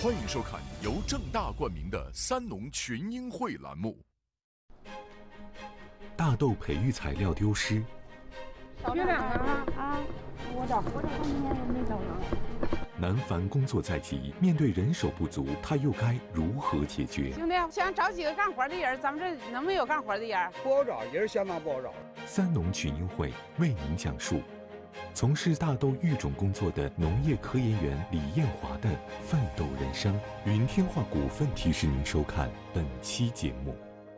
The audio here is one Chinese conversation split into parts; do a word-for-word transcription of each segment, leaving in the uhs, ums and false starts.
欢迎收看由正大冠名的三农群英会栏目。 大豆培育材料丢失， 缺两个啊啊！我找我找半天都没找着。 南凡工作在即，面对人手不足，他又该如何解决？ 兄弟，想找几个干活的人，咱们这能没有干活的人？ 不好找，也是相当不好找。 三农群英会为您讲述。从事大豆育种工作的农业科研员李艳华的奋斗人生。云天化股份提示您收看本期节目。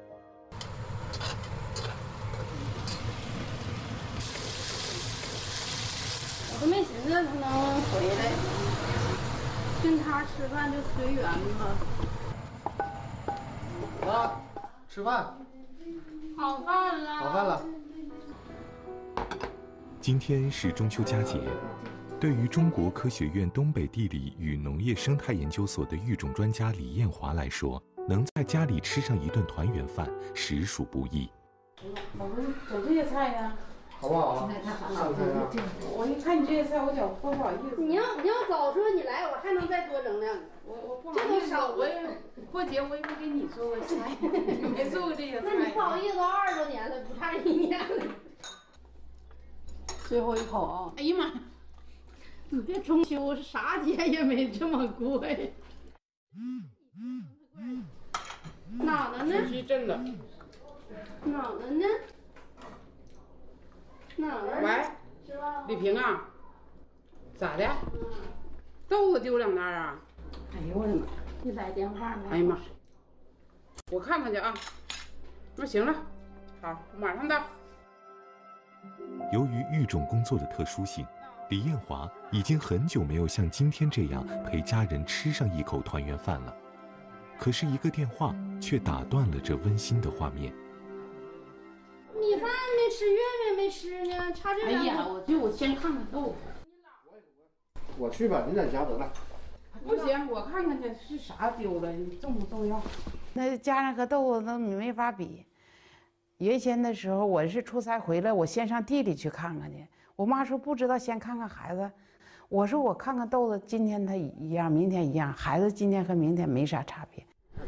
我都没寻思他能回来，跟他吃饭就随缘吧。 啊，吃饭。 好饭了。 好饭了。 今天是中秋佳节，对于中国科学院东北地理与农业生态研究所的育种专家李艳华来说，能在家里吃上一顿团圆饭，实属不易。 老公，整这些菜呀， 好不好？ 我一看你这些菜，我觉不好意思。 你要你要早说你来，我还能再多整两个。 我我不好意思，我也过节我也没给你做过菜，没做过这些菜。 那你不好意思，都二十多年了，不差这一年了。最后一口啊！ 哎呀妈！ 你这中秋啥节也没这么过呀。哪呢呢？ 是真的。 哪呢呢？哪呢？ 喂，李平啊，咋的？豆子丢两袋啊？哎呦我的妈！ 你来电话呢？ 哎呀妈！我看看去啊。那行了，好，我马上到。 由于育种工作的特殊性，李艳华已经很久没有像今天这样陪家人吃上一口团圆饭了。可是一个电话却打断了这温馨的画面。 米饭没吃，月饼没吃呢，差这两个。 哎呀，我就我先看看豆腐。 我去吧，你在家得了。 不行，我看看去是啥丢了，重不重要？那家人和豆腐那没法比。原先的时候，我是出差回来，我先上地里去看看去。我妈说不知道，先看看孩子。我说我看看豆子，今天它一样，明天一样，孩子今天和明天没啥差别。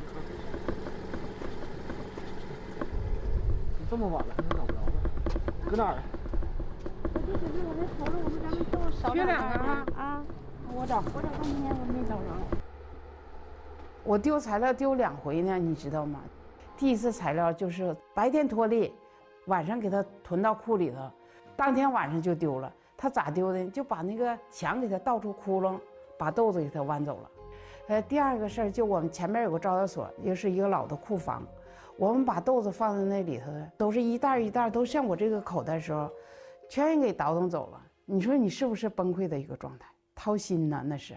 这么晚了还能找不着呢？搁哪儿？ 我就寻思我这头了，我说咱们豆少缺两个啊啊！我找我找半天我没找着。 我丢材料丢两回呢，你知道吗？第一次材料就是白天脱粒，晚上给它囤到库里头，当天晚上就丢了。它咋丢的？就把那个墙给它倒出窟窿，把豆子给它弯走了。呃，第二个事儿就我们前面有个招待所，又是一个老的库房，我们把豆子放在那里头的，都是一袋一袋，都像我这个口袋的时候，全给倒腾走了。你说你是不是崩溃的一个状态？掏心呐，那是。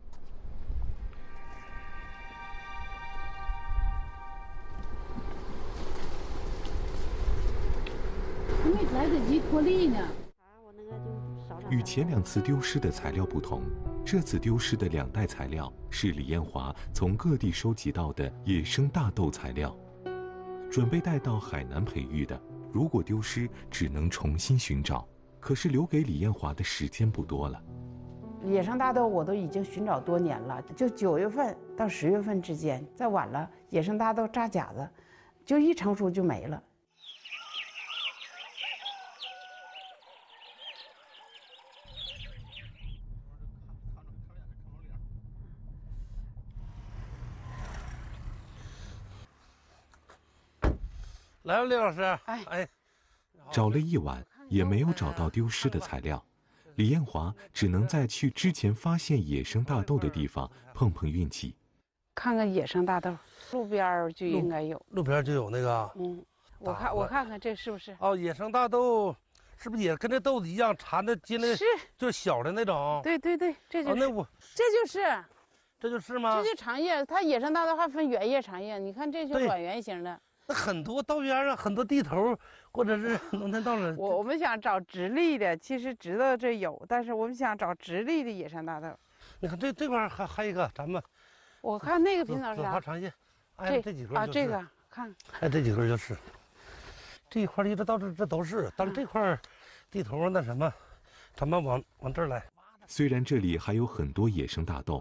没来得及脱粒呢。 与前两次丢失的材料不同，这次丢失的两袋材料是李艳华从各地收集到的野生大豆材料，准备带到海南培育的。如果丢失，只能重新寻找。可是留给李艳华的时间不多了。 野生大豆我都已经寻找多年了，就九月份到十月份之间，再晚了野生大豆扎荚子，就一成熟就没了。 来了，李老师。 哎哎， 找了一晚也没有找到丢失的材料，李艳华只能在去之前发现野生大豆的地方碰碰运气。 看看野生大豆，路边就应该有， 路边就有那个。 嗯，我看我看看这是不是？ 哦，野生大豆是不是也跟这豆子一样缠的筋的？ 是， 就是小的那种。 对对对，这就是。 哦，那我这就是， 这就是吗？ 这就长叶，它野生大豆还分圆叶、长叶，你看这就短圆形的。 那很多道边上，很多地头或者是农田道上， 我我们想找直立的，其实知道这有，但是我们想找直立的野生大豆。 你看这这块还还一个，咱们我看那个品种是啥？ 长叶，哎，这几根啊，这个看， 哎，这几根就是，这一块一直到这这都是，但是这块地头那什么，咱们往往这儿来。 虽然这里还有很多野生大豆，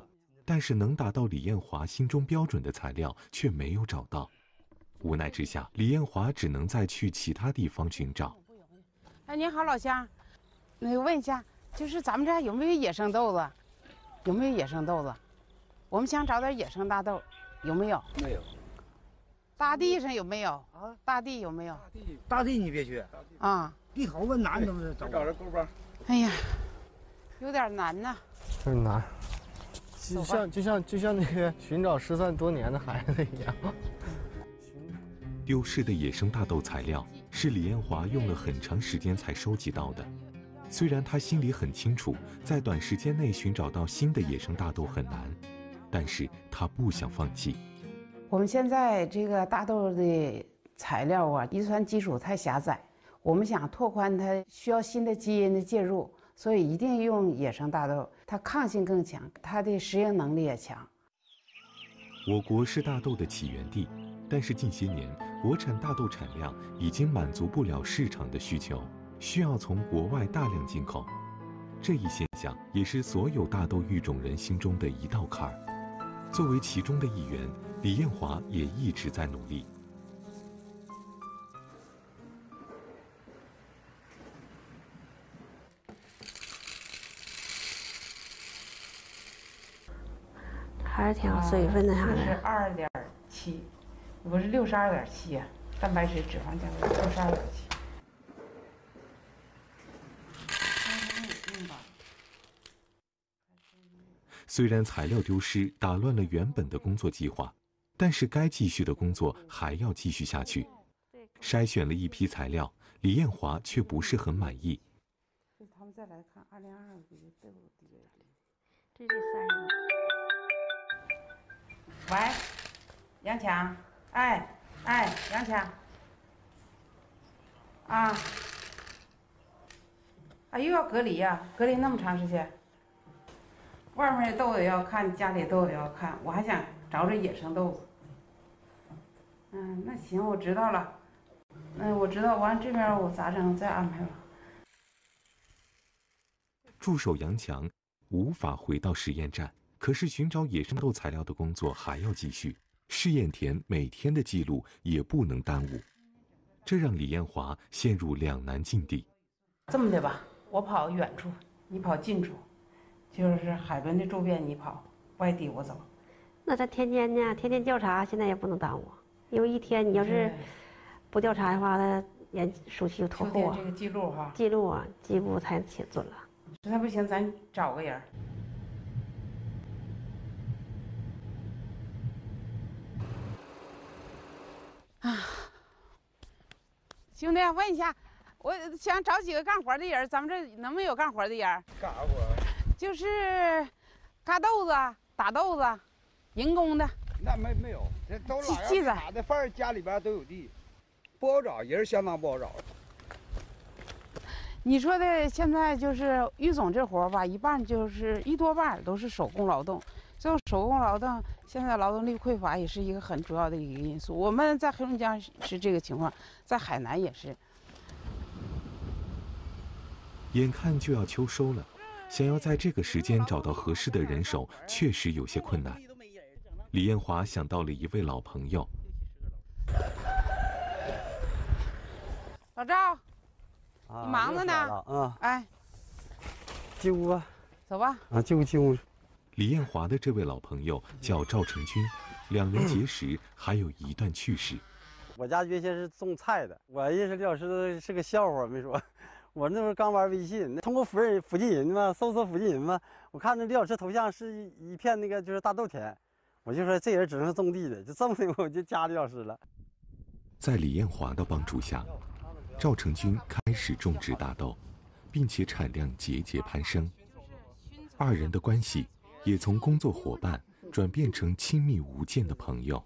但是能达到李艳华心中标准的材料却没有找到。无奈之下，李艳华只能再去其他地方寻找。 哎，你好，老乡，那个问一下，就是咱们这儿有没有野生豆子？有没有野生豆子？我们想找点野生大豆，有没有？ 没有。 大地上有没有？啊，大地有没有？ 大地，大地你别去啊， 地头问难都是找找这沟吧。 哎呀，有点难呐。 有点难，就像就像就像那个寻找失散多年的孩子一样。 丢失的野生大豆材料是李艳华用了很长时间才收集到的。虽然他心里很清楚，在短时间内寻找到新的野生大豆很难，但是他不想放弃。 我们现在这个大豆的材料啊，遗传基础太狭窄，我们想拓宽它，需要新的基因的介入，所以一定用野生大豆，它抗性更强，它的适应能力也强。 我国是大豆的起源地，但是近些年国产大豆产量已经满足不了市场的需求，需要从国外大量进口。这一现象也是所有大豆育种人心中的一道坎儿。作为其中的一员，李艳华也一直在努力。 还是挺有水分的，啥的。 是二点七，不是六十二点七啊，蛋白质、脂肪价格六十二点七。 虽然材料丢失打乱了原本的工作计划，但是该继续的工作还要继续下去。筛选了一批材料，李艳华却不是很满意。 他们再来看二零二二这个豆低， 这是三十多。喂，杨强，哎哎，杨强，啊，啊又要隔离呀、啊？隔离那么长时间。外面的豆也要看，家里豆也要看，我还想找找野生豆子。嗯，那行，我知道了。嗯，我知道，完这边我咋整？再安排吧。 助手杨强无法回到实验站，可是寻找野生豆材料的工作还要继续，试验田每天的记录也不能耽误，这让李艳华陷入两难境地。 这么的吧，我跑远处，你跑近处。就是海伦的周边你跑，外地我走。 那咱天天呢，天天调查，现在也不能耽误，因为一天你要是不调查的话，那人暑期就拖后啊。 这个记录哈， 记录啊，记录才写准了。 实在不行，咱找个人。啊，兄弟，问一下，我想找几个干活的人，咱们这能不能有干活的人？ 干啥活？ 就是嘎豆子、打豆子，人工的。 那没没有，这都老记载打的，反正家里边都有地，不好找，人相当不好找。 你说的现在就是育种这活吧，一半就是一多半都是手工劳动。这种手工劳动，现在劳动力匮乏也是一个很主要的一个因素。我们在黑龙江是这个情况，在海南也是。 眼看就要秋收了。想要在这个时间找到合适的人手，确实有些困难。李艳华想到了一位老朋友， 老赵， 啊、 你忙着呢？ 啊， 哎， 进屋吧， 走吧。 啊，进屋进屋。 李艳华的这位老朋友叫赵成军，两人结识还有一段趣事。 我家原先是种菜的，我认识李老师是个笑话，没说。我那时候刚玩微信，通过附人附近人嘛，搜索附近人嘛，我看那李老师头像是一片那个就是大豆田，我就说这人只能是种地的，就这么的我就加李老师了。 在李艳华的帮助下，赵成军开始种植大豆，并且产量节节攀升，二人的关系也从工作伙伴转变成亲密无间的朋友。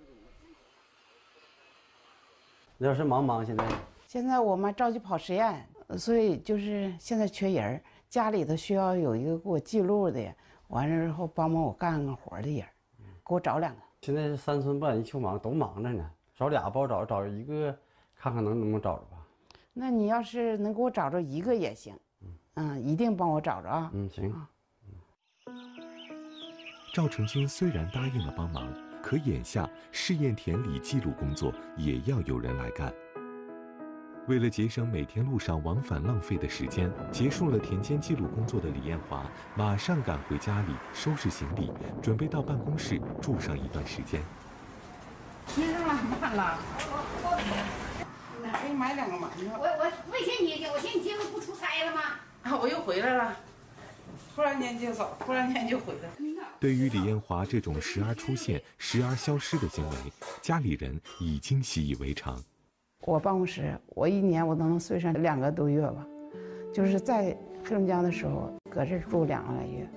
李老师忙不忙现在？ 现在我们着急跑实验。所以就是现在缺人，家里头需要有一个给我记录的，完了之后帮帮我干干活的人，给我找两个。 现在是三春不赶一秋忙，都忙着呢，找俩不好找，找一个看看能不能找着吧。 那你要是能给我找着一个也行，嗯，一定帮我找着啊。 嗯，行。 赵成军虽然答应了帮忙，可眼下试验田里记录工作也要有人来干。为了节省每天路上往返浪费的时间，结束了田间记录工作的李艳华马上赶回家里收拾行李，准备到办公室住上一段时间。 听上了，慢了。给你买两个馒头。 我我没寻你去，我寻你今天不出差了吗？ 啊，我又回来了。突然间就走，突然间就回来。 对于李艳华这种时而出现、时而消失的行为，家里人已经习以为常。 我办公室，我一年我都能睡上两个多月吧，就是在黑龙江的时候，搁这住两个来月。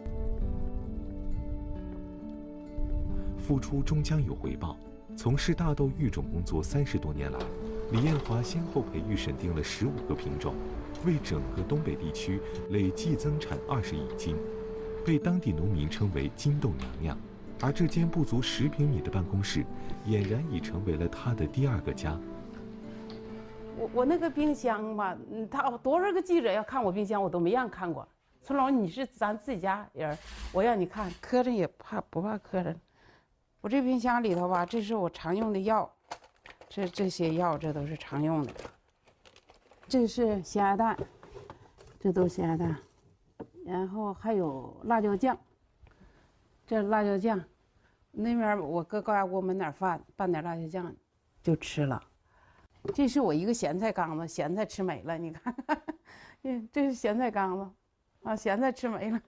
付出终将有回报。从事大豆育种工作三十多年来，李艳华先后培育审定了十五个品种，为整个东北地区累计增产二十亿斤，被当地农民称为“金豆娘娘”。而这间不足十平米的办公室，俨然已成为了她的第二个家。 我我那个冰箱吧，嗯，他多少个记者要看我冰箱，我都没让看过。村老，你是咱自己家人，我让你看，磕碜也怕不怕磕碜？我这冰箱里头吧，这是我常用的药，这这些药这都是常用的。这是咸鸭蛋，这都是咸鸭蛋，然后还有辣椒酱，这辣椒酱，那边我搁高压锅焖点饭，拌点辣椒酱就吃了。这是我一个咸菜缸子，咸菜吃没了，你看，这是咸菜缸子，啊，咸菜吃没了。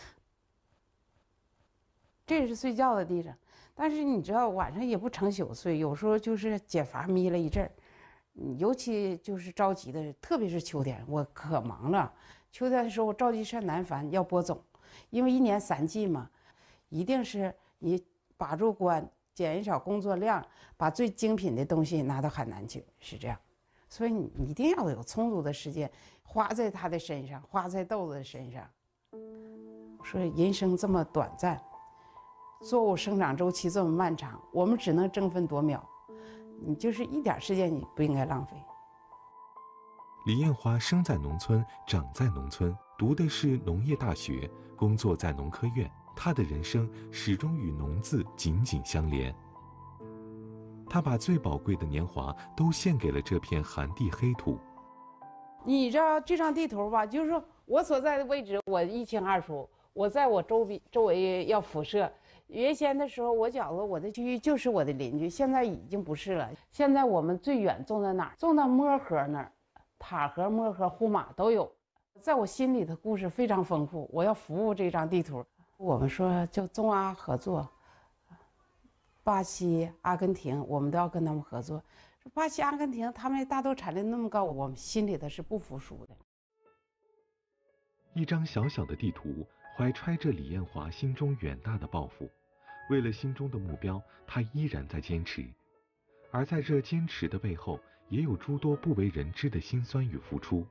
这是睡觉的地方，但是你知道晚上也不成宿睡，有时候就是解乏眯了一阵儿，尤其就是着急的，特别是秋天，我可忙了。秋天的时候我着急上南繁要播种，因为一年三季嘛，一定是你把住关。减少工作量，把最精品的东西拿到海南去，是这样。所以你一定要有充足的时间花在他的身上，花在豆子的身上。说人生这么短暂，作物生长周期这么漫长，我们只能争分夺秒，你就是一点时间你不应该浪费。 李艳华生在农村，长在农村，读的是农业大学，工作在农科院。他的人生始终与农字紧紧相连。他把最宝贵的年华都献给了这片寒地黑土。 你知道这张地图吧？就是说我所在的位置，我一清二楚。我在我周边周围要辐射。原先的时候，我觉得我的区域就是我的邻居，现在已经不是了。现在我们最远种在哪儿？种到漠河那儿，塔河、漠河、呼玛都有。在我心里的故事非常丰富，我要服务这张地图。我们说就中阿合作，巴西、阿根廷，我们都要跟他们合作。巴西、阿根廷，他们大豆产量那么高，我们心里头是不服输的。 一张小小的地图，怀揣着李艳华心中远大的抱负。为了心中的目标，他依然在坚持。而在这坚持的背后，也有诸多不为人知的辛酸与付出。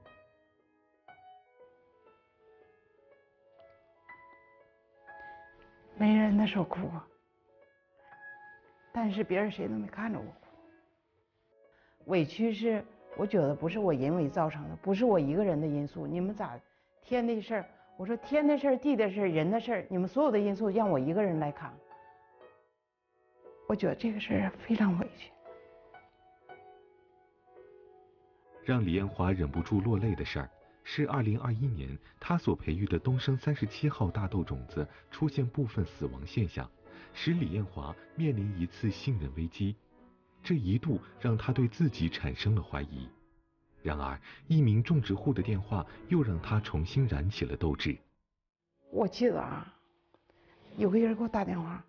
没人的时候哭，但是别人谁都没看着我哭。委屈是我觉得不是我人为造成的，不是我一个人的因素。你们咋天的事儿？我说天的事儿、地的事儿、人的事儿，你们所有的因素让我一个人来扛。我觉得这个事儿非常委屈。 让李艳华忍不住落泪的事儿，是二零二一年他所培育的东升三十七号大豆种子出现部分死亡现象，使李艳华面临一次信任危机。这一度让他对自己产生了怀疑。然而，一名种植户的电话又让他重新燃起了斗志。 我记得啊，有个人给我打电话，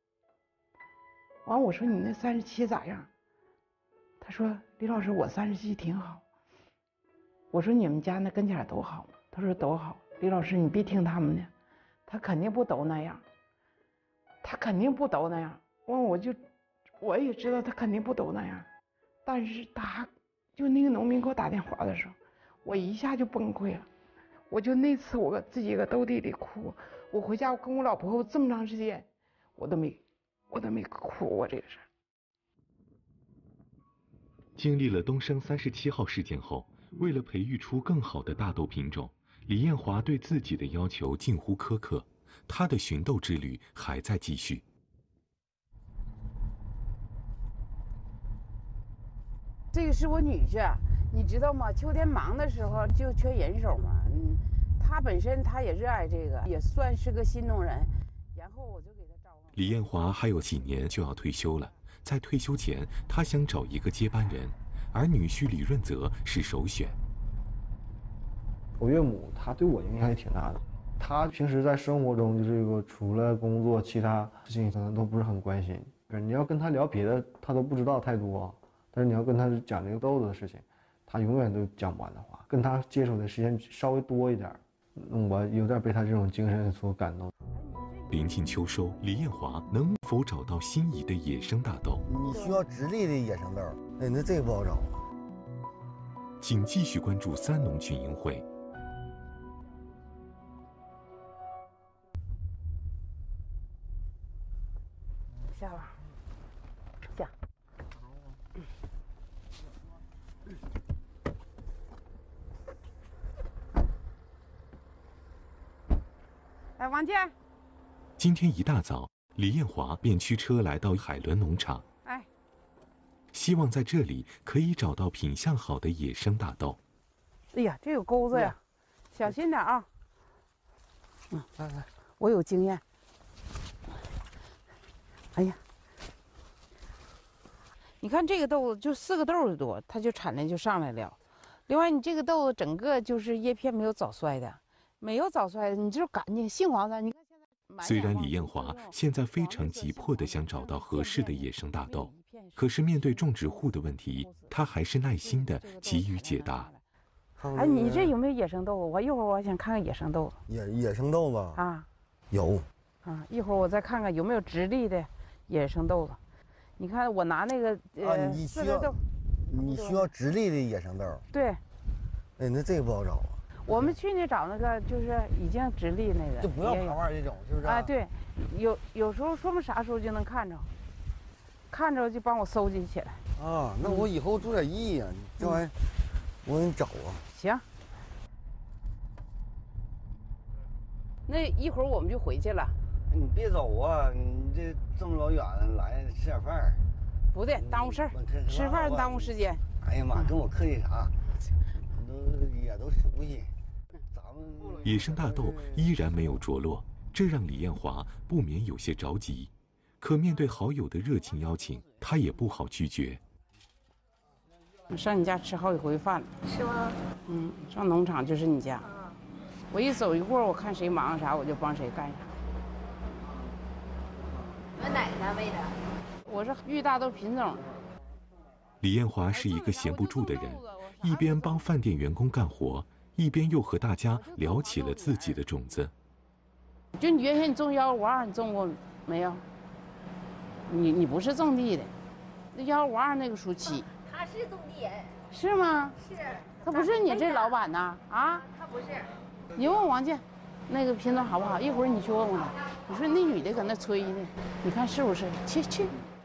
完我说你那三十七咋样？他说李老师，我三十七挺好。我说你们家那跟前都好吗？他说都好。李老师，你别听他们的，他肯定不都那样，他肯定不都那样。完我就我也知道他肯定不都那样，但是他就那个农民给我打电话的时候，我一下就崩溃了。我就那次我自己搁斗地里哭，我回家我跟我老婆我这么长时间，我都没我都没哭过这个事儿。 经历了东升三十七号事件后，为了培育出更好的大豆品种，李艳华对自己的要求近乎苛刻， 他的寻豆之旅还在继续。 这个是我女婿，你知道吗？秋天忙的时候就缺人手嘛。嗯，他本身他也热爱这个，也算是个新农人。然后我就给他照顾。 李艳华还有几年就要退休了，在退休前，他想找一个接班人，而女婿李润泽是首选。 我岳母她对我影响也挺大的，她平时在生活中就这个除了工作，其他事情可能都不是很关心。你要跟她聊别的，她都不知道太多。但是你要跟他讲这个豆子的事情，他永远都讲不完的话。跟他接触的时间稍微多一点，我有点被他这种精神所感动。 临近秋收，李艳华能否找到心仪的野生大豆？ 你需要直立的野生豆，那那这个不好找。 请继续关注三农群英会。 下吧，下。哎，王健。 今天一大早，李艳华便驱车来到海伦农场， 哎， 希望在这里可以找到品相好的野生大豆。 哎呀，这有钩子呀，小心点啊！嗯，来来，我有经验。哎呀，你看这个豆子就四个豆子多，它就产量就上来了。另外，你这个豆子整个就是叶片没有早衰的。没有早衰的，你就是干净杏黄色。你看现在， 虽然李艳华现在非常急迫地想找到合适的野生大豆，可是面对种植户的问题，他还是耐心地给予解答。 哎，你这有没有野生豆子？我一会儿我想看看野生豆子。 野野生豆子啊， 有。 啊，一会儿我再看看有没有直立的野生豆子。你看我拿那个呃， 啊、你需要你需要直立的野生豆。 对。 哎，那这个不好找啊。 我们去年找那个就是已经直立那个， 就不要盘腕这种，是不是？ 啊，对，有有时候说明啥时候就能看着，看着就帮我收集起来。 啊，那我以后注点意呀，这玩意儿我给你找啊。 行。那一会儿我们就回去了。 你别走啊！你这这么老远来吃点饭。 不对，耽误事儿，吃饭耽误时间。 哎呀妈，跟我客气啥？都也都熟悉。 野生大豆依然没有着落，这让李艳华不免有些着急。可面对好友的热情邀请，他也不好拒绝。 上你家吃好几回饭了， 是吗？ 嗯，上农场就是你家。我一走一过，我看谁忙啥，我就帮谁干啥。 你们哪个单位的？ 我是玉大豆品种。 李艳华是一个闲不住的人，一边帮饭店员工干活，一边又和大家聊起了自己的种子。 就你原先你种幺五二，你种过没有？你你不是种地的，那幺五二那个属七。 他是种地人。 是吗？ 是。 他不是你这老板呐？啊？ 他不是。 你问王健，那个品种好不好？一会儿你去问问他。你说那女的搁那催呢，你看是不是？去去。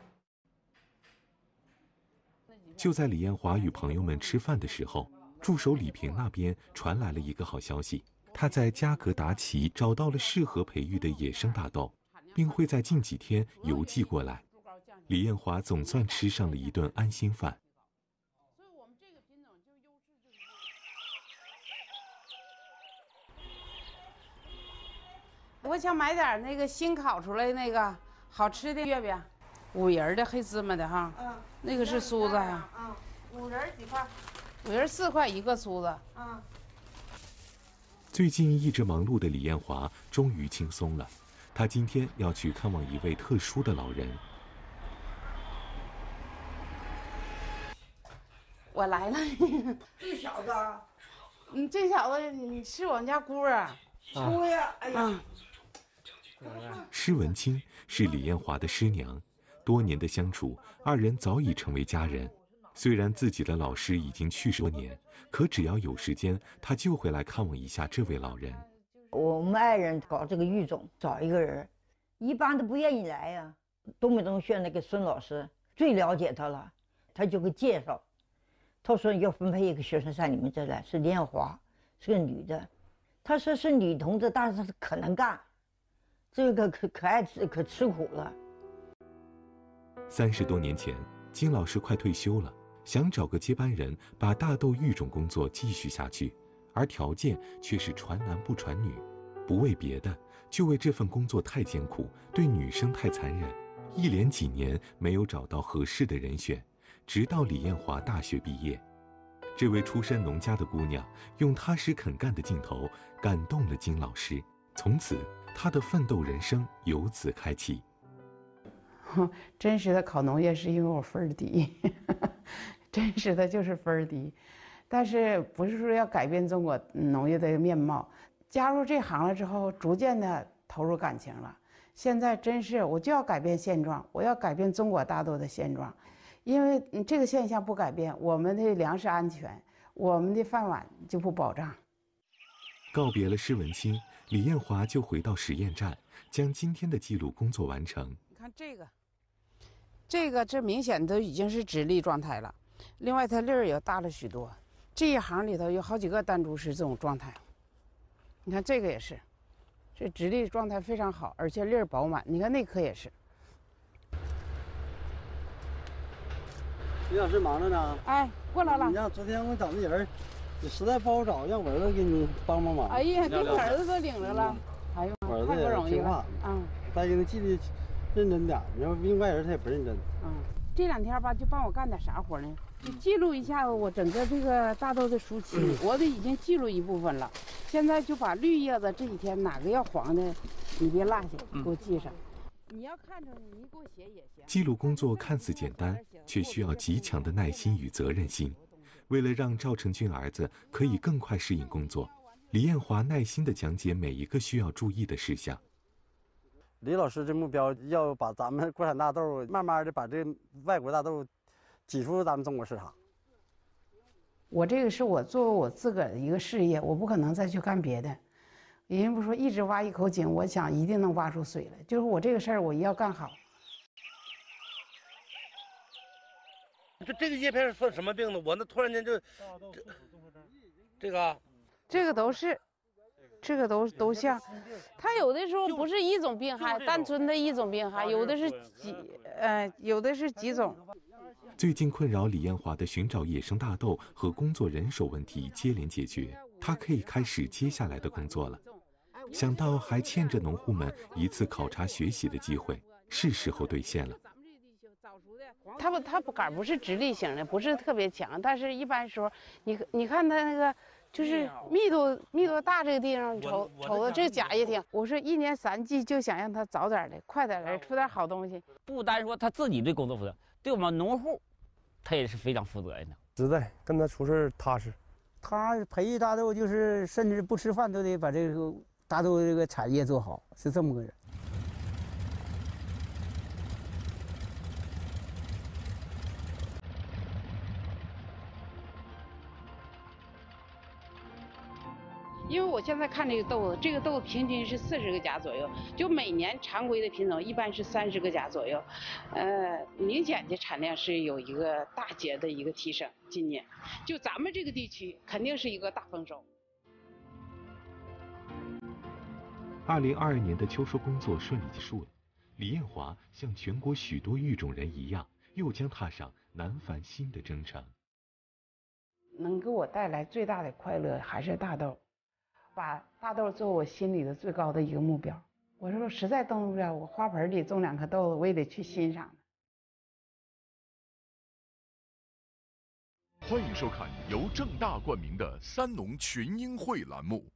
就在李艳华与朋友们吃饭的时候，助手李平那边传来了一个好消息，他在加格达奇找到了适合培育的野生大豆，并会在近几天邮寄过来。李艳华总算吃上了一顿安心饭。 我想买点那个新烤出来那个好吃的月饼，五仁的黑芝麻的哈，嗯，那个是酥子呀， 嗯，五仁几块？ 五仁四块一个酥子， 嗯。 最近一直忙碌的李艳华终于轻松了，她今天要去看望一位特殊的老人。 我来了， 这小子， 嗯，这小子你是我们家姑啊？ 姑呀，哎呀。嗯施文清是李艳华的师娘，多年的相处，二人早已成为家人。虽然自己的老师已经去世多年，可只要有时间，他就会来看望一下这位老人。 我们爱人搞这个育种，找一个人，一般都不愿意来呀、啊。东北中学那个孙老师最了解他了，他就给介绍，他说要分配一个学生上你们这来，是李艳华，是个女的。他说是女同志，但是她可能干。 这个可可爱吃可吃苦了。 三十多年前，金老师快退休了，想找个接班人，把大豆育种工作继续下去，而条件却是传男不传女。不为别的，就为这份工作太艰苦，对女生太残忍，一连几年没有找到合适的人选，直到李艳华大学毕业。这位出身农家的姑娘，用踏实肯干的劲头感动了金老师，从此她的奋斗人生由此开启。 真实的考农业是因为我分儿低，真实的就是分儿低，但是不是说要改变中国农业的面貌。加入这行了之后，逐渐的投入感情了。现在真是我就要改变现状，我要改变中国大豆的现状，因为这个现象不改变，我们的粮食安全，我们的饭碗就不保障。 告别了施文清，李艳华就回到实验站，将今天的记录工作完成。 你看这个。这个这明显都已经是直立状态了，另外它粒儿也大了许多。这一行里头有好几个弹珠是这种状态，你看这个也是，这直立状态非常好，而且粒儿饱满。你看那颗也是。 李老师忙着呢。 哎，过来了。 你让昨天我找那人，你实在不好找，让我儿子给你帮帮忙。 哎呀，给我儿子都领着了。哎呦， 我儿子太不容易了。 嗯。再给他纪律。认真点，你要另外人他也不认真。 嗯，这两天吧，就帮我干点啥活呢？就记录一下我整个这个大豆的熟期，嗯、我都已经记录一部分了。现在就把绿叶子这几天哪个要黄的，你别落下，给我记上。嗯、你要看着你给我写也行。 记录工作看似简单，却需要极强的耐心与责任心。为了让赵成军儿子可以更快适应工作，李艳华耐心地讲解每一个需要注意的事项。 李老师这目标要把咱们国产大豆慢慢的把这外国大豆挤出咱们中国市场。 我这个是我作为我自个儿的一个事业，我不可能再去干别的。人家不说一直挖一口井，我想一定能挖出水来，就是我这个事儿我一定要干好。 这这个叶片算什么病呢？我那突然间就这这个这个都是。这个都都像，它有的时候不是一种病害，单纯的一种病害，有的是几呃，有的是几种。 最近困扰李艳华的寻找野生大豆和工作人手问题接连解决，她可以开始接下来的工作了。想到还欠着农户们一次考察学习的机会，是时候兑现了。 它不，它不杆不是直立型的，不是特别强，但是一般时候，你你看它那个。就是密度密度大这个地方，瞅瞅着这甲也挺。我说一年三季就想让它早点的、快点的出点好东西。 不单说他自己对工作负责，对我们农户，他也是非常负责任的。 实在跟他出事踏实。 他培育大豆就是甚至不吃饭都得把这个大豆这个产业做好，是这么个人。 因为我现在看这个豆子，这个豆子平均是四十个甲左右，就每年常规的品种一般是三十个甲左右，呃，明显的产量是有一个大节的一个提升。今年，就咱们这个地区肯定是一个大丰收。 二零二二年的秋收工作顺利结束了，李艳华像全国许多育种人一样，又将踏上南返新的征程。 能给我带来最大的快乐还是大豆。把大豆做我心里的最高的一个目标。我说实在动不了，我花盆里种两颗豆子，我也得去欣赏。 欢迎收看由正大冠名的三农群英会栏目。